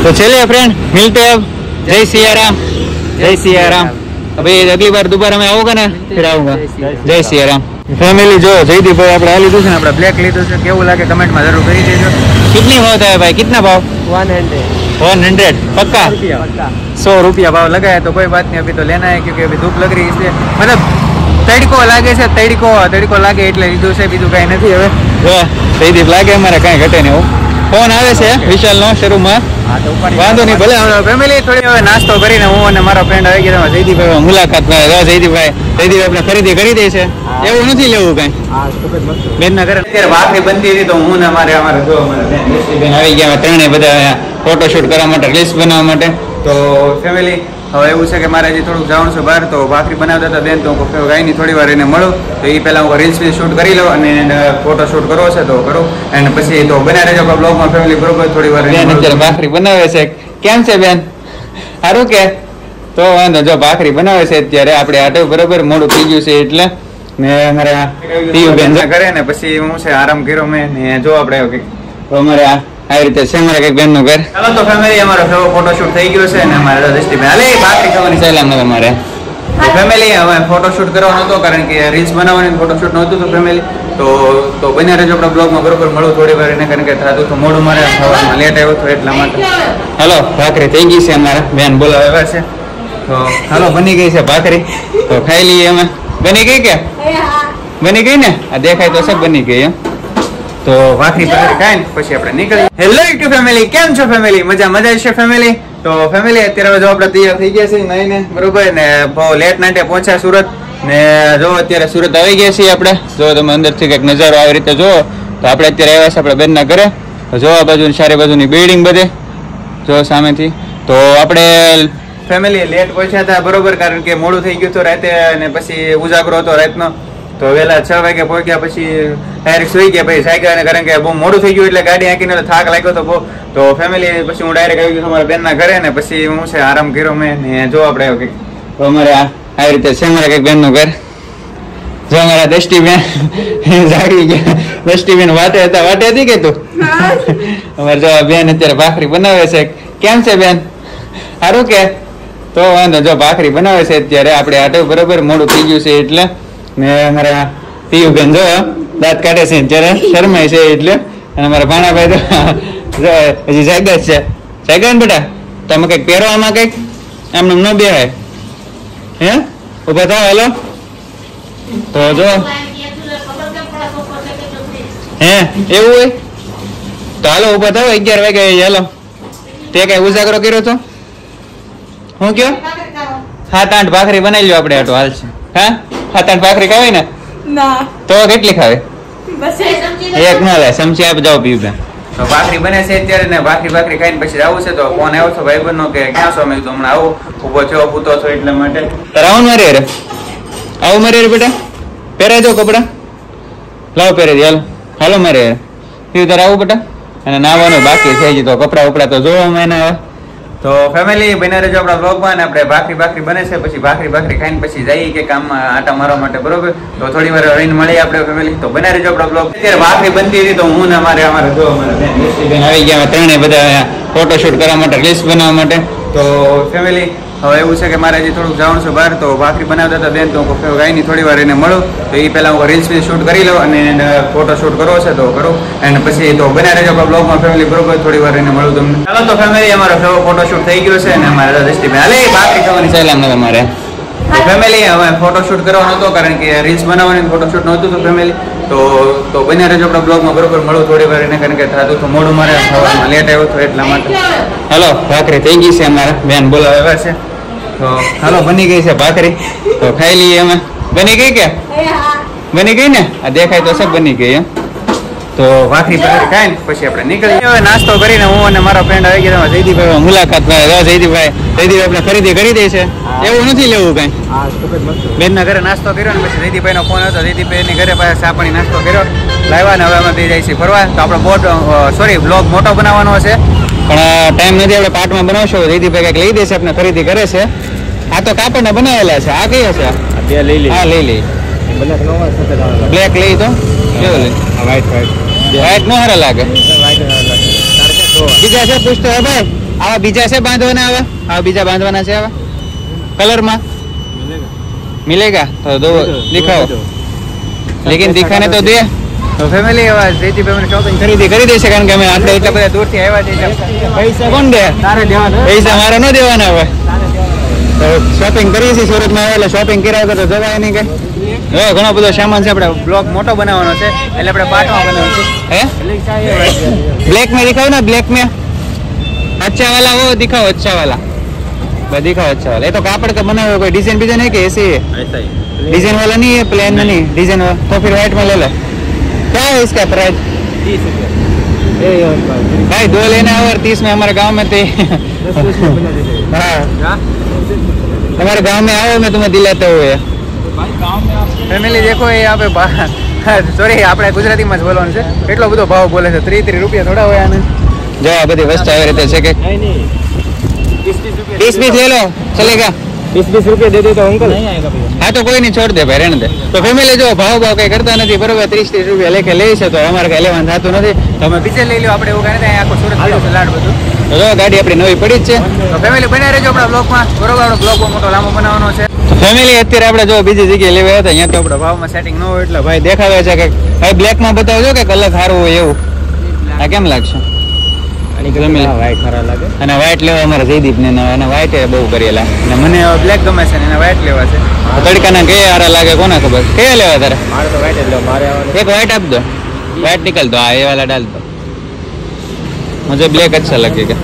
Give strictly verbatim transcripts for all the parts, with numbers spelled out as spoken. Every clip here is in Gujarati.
तो चलिए फ्रेंड, मिलते हैं अब। जय सिया राम, जय सिया राम। अभी अगली बार दोबारा मैं आऊंगा ना, फिर आऊंगा। जय सिया राम। फैमिली जो जयदीप भाई આપણે આ લીધું છે ને, આપણે બ્લેક લીધું છે, કેવું લાગે કમેન્ટમાં જરૂર કરી દેજો। कितनी होता है भाई, कितना भाव? वन हंड्रेड वन हंड्रेड पक्का? पक्का सौ रुपया भाव लगाया तो कोई बात नहीं, अभी तो लेना है क्योंकि अभी धूप लग रही है इसलिए, मतलब તડકો લાગે છે, તડકો તડકો લાગે એટલે લીધું છે, બીજું કાંઈ નથી। હવે જો જયદીપ લાગે અમારે કાંઈ ઘટે નહીં। એવું ફોન આવે છે વિશાલનો શરૂમાં, વાંધો નહીં, ભલે ફેમિલી થોડી હવે નાસ્તો કરીને હું અને મારો ફ્રેન્ડ આવી ગયા જયદીપભાઈ મુલાકાત જયદીપભાઈ જયદીપ આપણે ખરીદી કરી દે છે, એવું નથી લેવું કઈ બેન ના ઘરે। અત્યારે ભાખરી બનતી હતી તો હું ને અમારે અમારે જો અમારા બેન આવી ગયા, ત્રણે બધા ફોટોશૂટ કરવા માટે, રીલ્સ બનાવવા માટે। તો ફેમિલી હવે એવું છે કે મારે હજી થોડુંક જવાનું છે બહાર, તો ભાખરી બનાવતા હતા બેન, તો ગાયની થોડી વાર એને મળો તો એ પહેલાં હું રીલ્સ શૂટ કરી લઉં અને ફોટો શૂટ કરવો છે તો કરું, અને પછી તો બનાવી રહેજો બ્લોગમાં ફેમિલી બરોબર। થોડી વાર બેન અત્યારે ભાખરી બનાવે છે, કેમ છે બેન? સારું કે? તો વાંધો, જો ભાખરી બનાવે છે અત્યારે આપણે આટો બરોબર, મોડું થઈ ગયું છે એટલે ને અમારા પીયુ બેન કરે ને પછી હું છે આરામ કર્યો મેં ને જો આપણે તો અમારે આવી રીતે છે અમારે કઈક બેન નું ઘર। ચાલો તો ફેમિલી અમારો ફોટો શૂટ થઈ ગયો છે ને અમારે દ્રષ્ટિબેન હાલે ભાખરી ખાવાની ચાલે અમારે ફેમિલી। હવે ફોટો શૂટ કરવાનો હતો કારણ કે રીલ્સ બનાવવાની ફોટો શૂટ નહોતું તો ફેમિલી, તો તો બને રહેજો આપણા બ્લોગમાં બરોબર, મળું થોડી વાર એને, કારણ કે થતું તો મોડું મારે સવારમાં લેટ આવ્યો હતો એટલા માટે। હાલો ભાખરી થઈ ગઈ છે, અમારા બેન બોલાવ્યા છે તો હાલો બની ગઈ છે ભાખરી, તો ખાઈ લઈએ અમે। બની ગઈ કે? બની ગઈ ને? આ દેખાય તો સબ બની ગઈ એમ। તો ભાખરી ભાખરી ખાઈ ને પછી આપણે નીકળીએ। હેલો યુટ્યુબ ફેમિલી, કેમ છો ફેમિલી? મજા મજા છે ફેમિલી। તો ફેમિલી અત્યારે જો આપણે તૈયાર થઈ ગયા છે નાઈને બરોબર ને, બહુ લેટ નાઇટે પહોંચ્યા સુરત ને, જો અત્યારે સુરત આવી ગયા છીએ આપણે। જો તમે અંદરથી કંઈક નજારો આવી રીતે જુઓ તો આપણે અત્યારે આવ્યા છે આપણે બેનના ઘરે, જો આ બાજુની ચારે બાજુની બિલ્ડિંગ બધે જો સામેથી। તો આપણે ફેમિલી લેટ પહોંચ્યા હતા બરોબર, કારણ કે મોડું થઈ ગયું હતું રાતે અને પછી ઉજાગરો હતો રાતનો, તો વહેલા છ વાગે પહોંચ્યા પછી ડાયરેક્ટ સુઈ ગયા પછી સાયકલ, કારણ કે બહુ મોડું થઈ ગયું એટલે ગાડી આંકીને થાક લાગ્યો હતો બહુ। તો ફેમિલી પછી હું ડાયરેક્ટ આવી ગયો અમારા બેનના ઘરે ને પછી હું છે આરામ કર્યો મેં ને જો આપણે કંઈક તો અમારે આવી રીતે છે અમારે કંઈક બેનનું ઘર। જો અમારા દ્રષ્ટિબેન જાગી ગયા, દ્રષ્ટિબેન વાટે હતા, વાટે હતી કે તું? અમારે જો બેન અત્યારે ભાખરી બનાવે છે, કેમ છે બેન? સારું કે? તો વાંધો, જો ભાખરી બનાવે છે અત્યારે આપણે આટો બરોબર, મોડું થઈ ગયું છે એટલે ને અમારા પીયુ બેન જો દાંત કાઢે છે ત્યારે શરમાય છે એટલે, અને અમારા ભાણાભાઈ તો હજી જાગ્યા જ છે। જાગ્યા ને બેટા? તમે કંઈક પહેરવામાં કંઈક આમને ન બેહાય હે? ઉભા થાવ હાલો। તો જો હે એવું હોય તો હાલો ઉભા થાવ, અગિયાર વાગે હાલો। તે કઈ ઉજાગરો કર્યો તો હું કયો? સાત આઠ ભાખરી બનાવી લ્યો આપણે, આટો હાલ છે। હા સાત આઠ ભાખરી ખાવી ને? તો કેટલી ખાવી? એક ન લે સમજી આપ જાઓ પીવું બેન। તો ભાખરી બને છે અત્યારે ને, ભાખરી ભાખરી ખાઈને પછી આવું છે, તો ફોન આવ્યો છો ભાઈબંધ નો કે ક્યાં છો? મેં કીધું હમણાં આવું, ઉભો થયો પૂતો છો એટલા માટે। રાઉન્ડ મારી રે આવું મારી રે બેટા, પહેરાઈ દો કપડા, લાવો પહેરાઈ દે હાલો હાલો મારે પીવું તારે આવું બેટા, અને નાવાનું બાકી છે હજી, તો કપડા ઉપડા તો જોવા એને આવે। તો ફેમિલી બને રહેજો આપણા બ્લોગમાં, આપણે ભાખરી ભાખરી બને છે પછી ભાખરી ભાખરી ખાઈને પછી જઈએ કે કામમાં આટા મારવા માટે બરોબર, તો થોડી વાર રહીને મળીએ આપણે ફેમિલી। તો બને રહેજો આપણા બ્લોગ। અત્યારે ભાખરી બનતી હતી તો હું ને અમારે અમારે જો અમારા બેન બેન આવી ગયા, ત્રણે બધા ફોટો શૂટ કરવા માટે, રીલ્સ બનાવવા માટે। તો ફેમિલી હવે એવું છે કે મારે હજી થોડુંક જવાનું છે બહાર, તો ભાખરી બનાવતા હતા બેન, તો ગાયની થોડી વાર એને મળો તો એ પહેલાં હું રીલ્સ શૂટ કરી લઉં અને ફોટો શૂટ કરવો છે તો કરું, અને પછી તો બનાવી રહેજો આપણા બ્લોગમાં ફેમિલી બરોબર, થોડી વાર એને મળું તમને। ચાલો તો ફેમિલી અમારો ફોટો શૂટ થઈ ગયો છે અને અમારે દ્રષ્ટિબેન હાલે ભાખરી ખાવાની ચાલે અમને તમારે। ફેમિલી હવે ફોટો શૂટ કરવાનો હતો કારણ કે રીલ્સ બનાવવાની ફોટો શૂટ નહોતું તો ફેમિલી, તો તો બને રહેજો આપણા બ્લોગમાં બરોબર, મળું થોડી વાર એને, કારણ કે થતું તો મોડું મારે સવારમાં લેટ આવ્યો હતો એટલા માટે। હાલો ભાખરી થઈ ગઈ છે અમારા બેન બોલાવ્યા છે, તો હાલો બની ગઈ છે ભાખરી, તો ખાઈ લઈએ અમે। બની ગઈ કે? બની ગઈ ને? આ દેખાય તો સબ બની ગઈ એમ। તો ભાખરી ભાખરી ખાઈને પછી આપણે નીકળીએ। હવે નાસ્તો કરીને હું અને મારો ફ્રેન્ડ આવી ગયા જયદીપભાઈ મુલાકાત જયદીપભાઈ જયદીપ આપણે ખરીદી કરી દે છે, એવું નથી લેવું કઈ। બેનના ઘરે નાસ્તો કર્યો ને પછી જયદીપભાઈ નો ફોન હતો, જયદીપભાઈની ઘરે પાસે ચા પાણી નાસ્તો કર્યો લાવ્યા ને હવે અમે બે જાય છીએ ફરવા। તો આપણો બોટ સોરી બ્લોગ મોટો બનાવવાનો છે પણ ટાઈમ નથી, આપણે પાર્ટમાં બનાવશો। જયદીપભાઈ કંઈક લઈ દેશે, આપણે ખરીદી કરે છે। આ તો કાપડના બનાવેલા છે, આ કયો છે? બે લઈ લઈ હા લઈ લઈ બ્લેક લઈ તો કેવો લઈ? વ્હાઈટ વ્હાઈટ વ્હાઈટ નો સારા લાગે, બીજા છે પૂછતો હે ભાઈ આવા બીજા છે બાંધવાના આવા આવા બીજા બાંધવાના છે આવા કલરમાં मिलेगा तो दो दिखाओ लेकिन दिखाने तो दे तो फैमिली आवाज जयदीप भाई शॉपिंग खरीदी કરી દેશે કારણ કે અમે આટલા એટલા બધા દૂરથી આવ્યા છે પૈસા કોણ દે તારે દેવાના પૈસા મારે ન દેવાના હવે તો શોપિંગ કરીએ છીએ સુરતમાં એટલે શોપિંગ કર્યા વગર તો જવાય નહીં કઈ હવે ઘણો બધો સામાન છે આપણે બ્લોગ મોટો બનાવવાનો છે એટલે આપણે પાર્ટમાં બનાવશું હે બ્લેક में दिखाओ ना ब्लैक में अच्छा वाला वो दिखाओ अच्छा वाला दिखाओ अच्छा वाला ये तो कापड़ का बना हुआ कोई डिजाइन डिजाइन है कि ऐसे ही है ऐसा ही डिजाइन वाला नहीं है प्लेन में नहीं डिजाइन वाला तो फिर व्हाइट में ले लो क्या है इसका प्राइस तीस रुपये भाई दो लेना है और तीस में हमारे गांव में थे हाँ हमारे गांव में आओ मैं तुम्हें दिलाते हुए फैमिली देखो ये यहाँ पे सॉरी આપણે ગુજરાતીમાં જ બોલવાનું છે એટલો બધો ભાવ બોલે છે ત્રીસ ત્રીસ રૂપિયા થોડા હોય આને જો આ બધી વસ્તુ આવી રીતે છે કે बीस बीस ले लो चलेगा बीस बीस रुपये दे दे तो अंकल नहीं आएगा भैया हाँ तो कोई नहीं छोड़ दे भाई रहने दे तो फैमिली जो भाव भाव कई करता नहीं बराबर ત્રીસ ત્રીસ રૂપિયા લેકે લે છે તો અમારે કઈ લેવાનું થતું નથી તો અમે બીજે લઈ લ્યો આપણે એવું કહે ત્યાં આખો સુરત ગયો લાડ બધું તો જો ગાડી આપણી નવી પડી જ છે તો ફેમિલી બના રહેજો આપણા બ્લોગમાં બરોબર આપણો બ્લોગ મોટો લાંબો બનાવવાનો છે તો ફેમિલી અત્યારે આપણે જો બીજી જગ્યાએ લેવા હતા અહીંયા તો આપણે ભાવમાં સેટિંગ ન હોય એટલે ભાઈ દેખાવે છે કે ભાઈ બ્લેકમાં બતાવજો કે કલર સારું હોય એવું આ કેમ લાગશે અને વ્હાઈટ લેવા અમારે જયદીપ ને અને વ્હાઈટ બહુ કરેલા અને મને બ્લેક ગમે છે ને વ્હાઈટ લેવા છે તડકાના કયા હારા લાગે કોને ખબર કયા લેવા તારે મારે તો વ્હાઈટ જ લેવા મારે એક વ્હાઈટ આપ દો व्हाइट निकल दो ये वाला डाल दो मुझे ब्लैक अच्छा लगेगा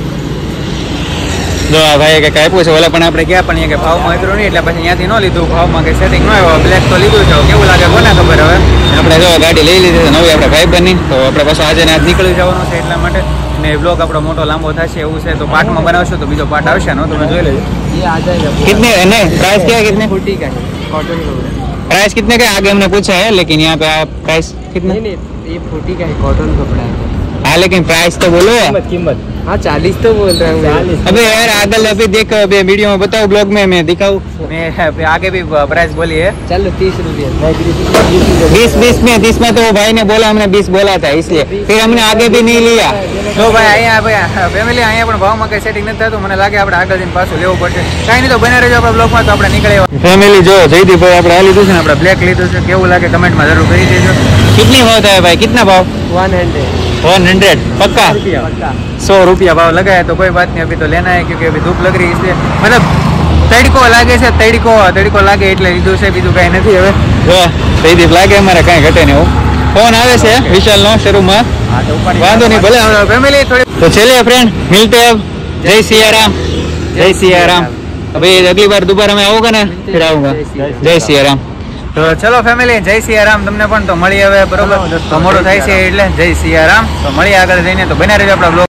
જો આ ભાઈ કે કાપ્યું છે ઓલા પણ આપણે ગયા પણ કે ભાવમાં એટલું નહીં એટલે પછી અહીંયાથી ન લીધું ભાવમાં કે સેટિંગ ન આવ્યો બ્લેક તો લીધું છે કેવું લાગે કોને ખબર હવે આપણે જો ગાડી લઈ લીધી નવી આપણે ભાઈ બની તો આપણે પાછું આજે આજ નીકળી જવાનું છે એટલા માટે ને બ્લોગ આપણો મોટો લાંબો થશે એવું છે તો પાર્ટમાં બનાવશો તો બીજો પાર્ટ આવશે ને તમે જોઈ લેજો ये आ जाएगा कितने नहीं प्राइस क्या है कितने फोर्टी का है कॉटन का प्राइस कितने का आगे हमने पूछा है लेकिन यहाँ पे आप प्राइस कितने नहीं ये फोर्टी का है कॉटन कपड़ा है हाँ लेकिन प्राइस तो बोलो कीमत कीमत हाँ चालीस तो बोल रहा हूँ अबे यार आगल अभी देख अभी वीडियो में बताओ ब्लॉग में मैं दिखाऊँ मैं आगे भी प्राइस बोली है चलो तीस रुपये बीस बीस में तीस में तो भाई ने बोला हमने बीस बोला था इसलिए फिर हमने आगे भी नहीं लिया तो भाई અહીંયા ફેમિલી અહીંયા પણ ભાવમાં કઈ સેટિંગ નથી થતું મને લાગે આપણે આગળ જઈને પાછું લેવું પડશે કાંઈ નહીં તો બને રહેજો આપણા બ્લોગમાં તો આપણે નીકળે ફેમિલી જો જયદીપભાઈ આપણે આ લીધું છે ને આપણે બ્લેક લીધું છે કેવું લાગે કમેન્ટમાં જરૂર કરી દેજો कितनी भाव था भाई कितना भाव वन हंड्रेड वन हंड्रेड पक्का सौ रुपया भाव लगाया तो कोई बात नहीं अभी तो लेना है क्योंकि अभी धूप लग रही है इसलिए मतलब તડકો લાગે છે તડકો તડકો લાગે એટલે લીધું છે બીજું કાંઈ નથી હવે જો જયદીપ લાગે અમારે કાંઈ ઘટે નહીં ફોન આવે છે વિશાલનો શરૂમાં વાંધો નહીં ભલે ફેમિલી થોડી तो चलिए फ्रेंड मिलते हैं जय सिया राम जय सिया राम अभी अगली बार दोबारा मैं आऊंगा ना फिर आऊंगा जय सिया राम तो चलो फैमिली जय सिया राम તમને પણ તો મળી હવે બરોબર તો મોડું થાય છે એટલે જય સિયા રામ તો મળી આગળ જઈને તો બના રહેજો આપણા બ્લોગ